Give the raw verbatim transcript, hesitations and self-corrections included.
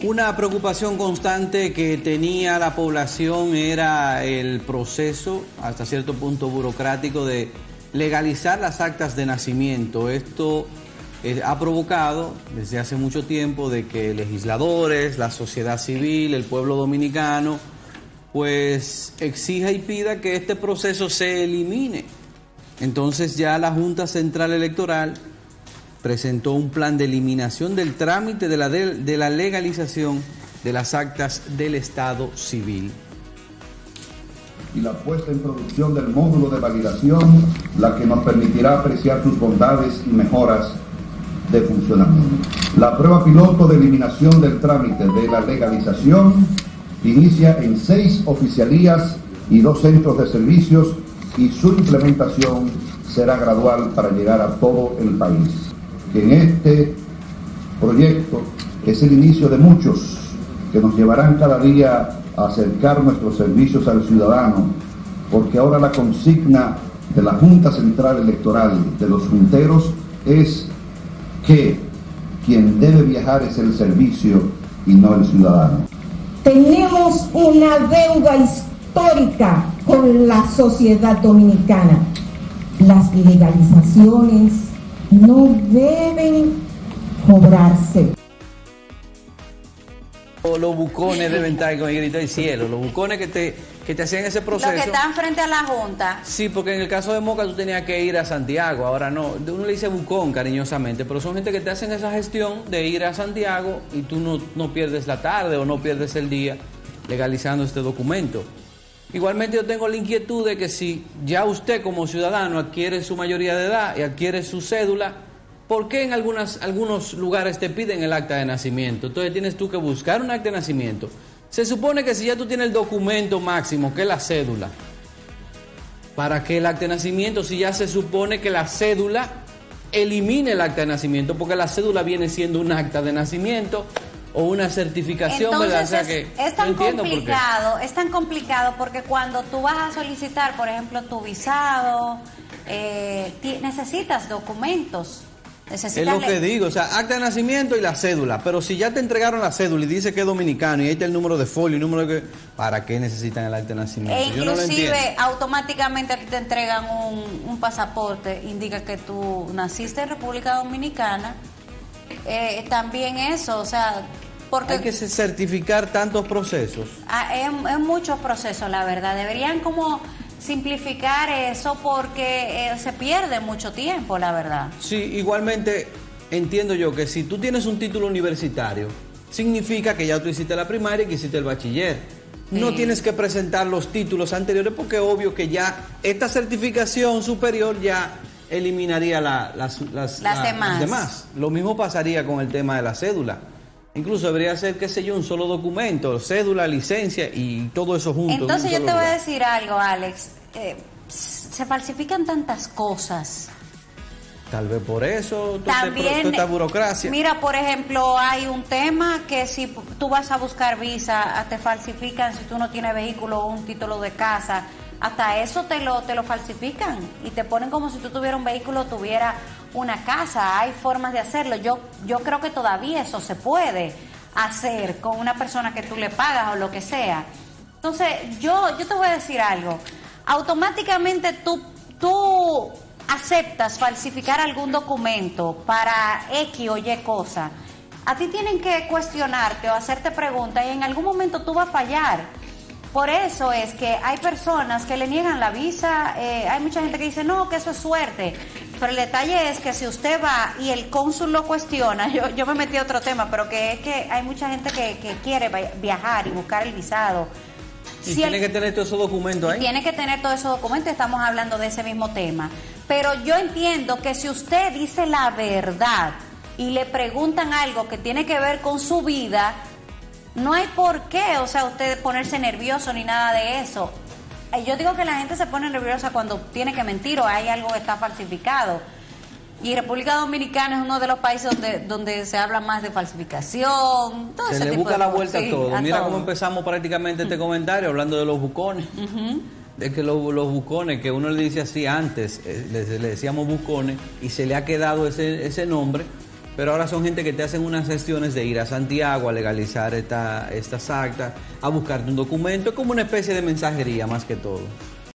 Una preocupación constante que tenía la población era el proceso, hasta cierto punto burocrático, de legalizar las actas de nacimiento. Esto eh, ha provocado desde hace mucho tiempo de que legisladores, la sociedad civil, el pueblo dominicano, pues exija y pida que este proceso se elimine. Entonces ya la Junta Central Electoral presentó un plan de eliminación del trámite de la, de, de la legalización de las actas del Estado civil. Y la puesta en producción del módulo de validación, la que nos permitirá apreciar sus bondades y mejoras de funcionamiento. La prueba piloto de eliminación del trámite de la legalización inicia en seis oficialías y dos centros de servicios y su implementación será gradual para llegar a todo el país. Que en este proyecto es el inicio de muchos que nos llevarán cada día a acercar nuestros servicios al ciudadano, porque ahora la consigna de la Junta Central Electoral, de los junteros, es que quien debe viajar es el servicio y no el ciudadano. Tenemos una deuda histórica con la sociedad dominicana. Las legalizaciones no deben cobrarse. Los bucones deben estar con el grito del cielo, los bucones que te, que te hacían ese proceso. Los que están frente a la Junta. Sí, porque en el caso de Moca tú tenías que ir a Santiago, ahora no. Uno le dice bucón cariñosamente, pero son gente que te hacen esa gestión de ir a Santiago y tú no, no pierdes la tarde o no pierdes el día legalizando este documento. Igualmente yo tengo la inquietud de que si ya usted como ciudadano adquiere su mayoría de edad y adquiere su cédula, ¿por qué en algunas, algunos lugares te piden el acta de nacimiento? Entonces tienes tú que buscar un acta de nacimiento. Se supone que si ya tú tienes el documento máximo, que es la cédula, ¿para qué el acta de nacimiento? Si ya se supone que la cédula elimine el acta de nacimiento, porque la cédula viene siendo un acta de nacimiento o una certificación. Entonces, ¿verdad? O sea es, que es tan no entiendo complicado, es tan complicado porque cuando tú vas a solicitar, por ejemplo, tu visado, eh, necesitas documentos. Es lo que digo, o sea, acta de nacimiento y la cédula, pero si ya te entregaron la cédula y dice que es dominicano y ahí está el número de folio, el número de... ¿Para qué necesitan el acta de nacimiento? E inclusive Yo no lo entiendo. Automáticamente a ti te entregan un, un pasaporte, indica que tú naciste en República Dominicana, eh, también eso, o sea... Porque hay que certificar tantos procesos. Es, es muchos procesos, la verdad, deberían como... simplificar eso porque eh, se pierde mucho tiempo, la verdad. Sí, igualmente entiendo yo que si tú tienes un título universitario, significa que ya tú hiciste la primaria y que hiciste el bachiller. Sí. No tienes que presentar los títulos anteriores porque es obvio que ya esta certificación superior ya eliminaría la, las, las, las, la, demás. las demás. Lo mismo pasaría con el tema de la cédula. Incluso debería ser, qué sé yo, un solo documento, cédula, licencia y todo eso junto. Entonces yo te lugar. voy a decir algo, Alex. Eh, se falsifican tantas cosas. Tal vez por eso tú también te, esta burocracia. Mira, por ejemplo, hay un tema que si tú vas a buscar visa, te falsifican si tú no tienes vehículo o un título de casa. Hasta eso te lo, te lo falsifican y te ponen como si tú tuvieras un vehículo, tuviera una casa. Hay formas de hacerlo. Yo, yo creo que todavía eso se puede hacer con una persona que tú le pagas o lo que sea. Entonces, yo, yo te voy a decir algo. Automáticamente tú, tú aceptas falsificar algún documento para X o Y cosa. A ti tienen que cuestionarte o hacerte preguntas y en algún momento tú vas a fallar. Por eso es que hay personas que le niegan la visa, eh, hay mucha gente que dice, no, que eso es suerte. Pero el detalle es que si usted va y el cónsul lo cuestiona, yo, yo me metí a otro tema, pero que es que hay mucha gente que, que quiere viajar y buscar el visado. Y si tiene el, que tener todos esos documentos ahí. Tiene que tener todos esos documentos, estamos hablando de ese mismo tema. Pero yo entiendo que si usted dice la verdad y le preguntan algo que tiene que ver con su vida, no hay por qué, o sea, usted ponerse nervioso ni nada de eso. Yo digo que la gente se pone nerviosa cuando tiene que mentir o hay algo que está falsificado. Y República Dominicana es uno de los países donde, donde se habla más de falsificación. Todo se ese le tipo busca de la cosas. vuelta Sí, a todo. a Mira todo. cómo empezamos prácticamente este comentario hablando de los bucones. Uh-huh. De que los, los bucones, que uno le dice así antes, eh, le, le decíamos bucones, y se le ha quedado ese, ese nombre pero ahora son gente que te hacen unas gestiones de ir a Santiago a legalizar esta, estas actas, a buscarte un documento, como una especie de mensajería más que todo.